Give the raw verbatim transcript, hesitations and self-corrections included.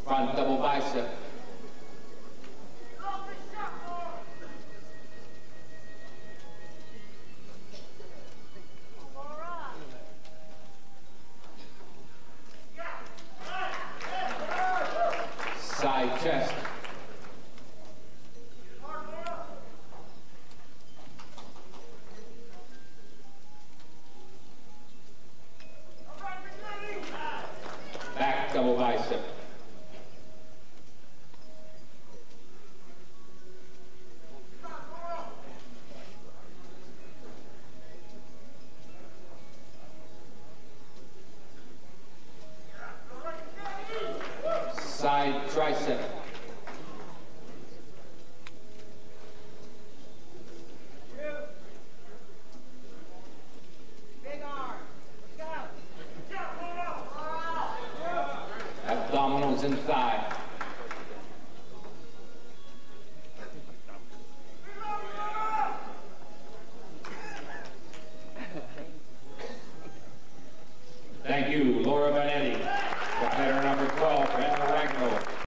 Front double bicep. Side chest. Back double bicep. Side tricep. Big arm. Let's go. Abdominals and thigh. Thank you, Laura Vanetti, competitor number twelve.